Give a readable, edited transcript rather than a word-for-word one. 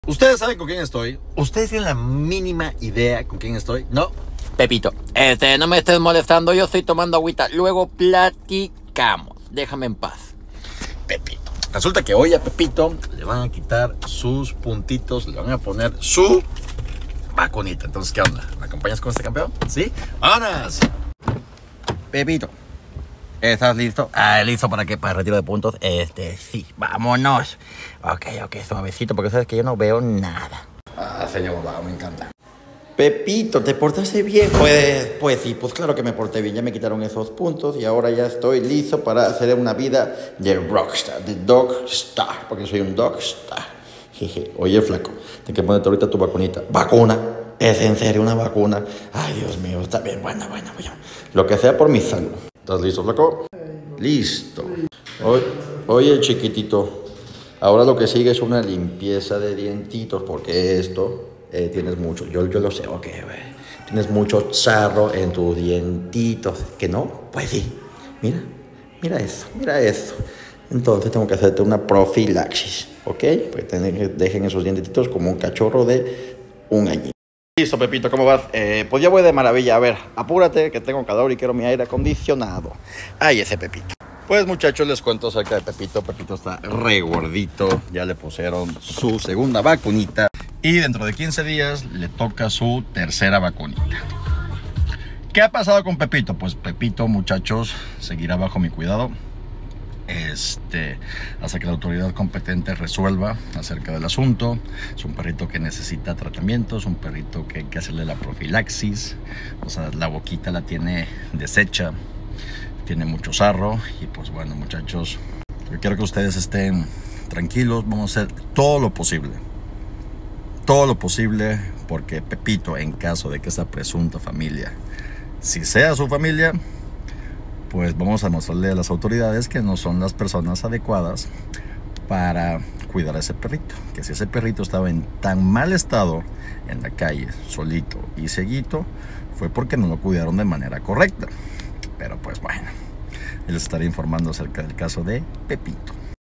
¿Ustedes saben con quién estoy? ¿Ustedes tienen la mínima idea con quién estoy? ¿No? Pepito, no me estés molestando, yo estoy tomando agüita. Luego platicamos. Déjame en paz. Pepito. Resulta que hoy a Pepito le van a quitar sus puntitos, le van a poner su vacunita. Entonces, ¿qué onda? ¿Me acompañas con este campeón? ¿Sí? ¡Vámonos! Pepito, ¿estás listo? ¿Listo para qué? ¿Para el retiro de puntos? Sí, vámonos. Ok, suavecito, porque sabes que yo no veo nada. Señor Boba, me encanta. Pepito, ¿te portaste bien? Pues sí, pues claro que me porté bien. Ya me quitaron esos puntos y ahora ya estoy listo para hacer una vida de rockstar, de dogstar, porque soy un dogstar. Jeje. Oye, flaco, tienes que ponerte ahorita tu vacunita. ¿Vacuna? ¿Es en serio una vacuna? Ay, Dios mío, está bien, buena. Lo que sea por mi salud. ¿Estás listo, flaco? Listo. Oye, chiquitito, ahora lo que sigue es una limpieza de dientitos, porque esto... tienes mucho, yo lo sé, ok, güey. Tienes mucho sarro en tus dientitos. ¿Que no? Pues sí. Mira eso. Entonces tengo que hacerte una profilaxis, ¿ok? Pues dejen esos dientitos como un cachorro de un año. Listo, Pepito, ¿cómo vas? Pues ya voy de maravilla. A ver, apúrate, que tengo calor y quiero mi aire acondicionado. Ay, ese Pepito. Pues muchachos, les cuento acerca de Pepito. Pepito está re gordito. Ya le pusieron su segunda vacunita. Y dentro de 15 días le toca su tercera vacunita. ¿Qué ha pasado con Pepito? Pues Pepito, muchachos, seguirá bajo mi cuidado. Hasta que la autoridad competente resuelva acerca del asunto. Es un perrito que necesita tratamiento, es un perrito que hay que hacerle la profilaxis. O sea, la boquita la tiene deshecha, tiene mucho sarro. Y pues bueno, muchachos, yo quiero que ustedes estén tranquilos. Vamos a hacer todo lo posible porque Pepito, en caso de que esa presunta familia, si sea su familia, pues vamos a mostrarle a las autoridades que no son las personas adecuadas para cuidar a ese perrito. Que si ese perrito estaba en tan mal estado en la calle, solito y ceguito, fue porque no lo cuidaron de manera correcta. Pero pues bueno, les estaré informando acerca del caso de Pepito.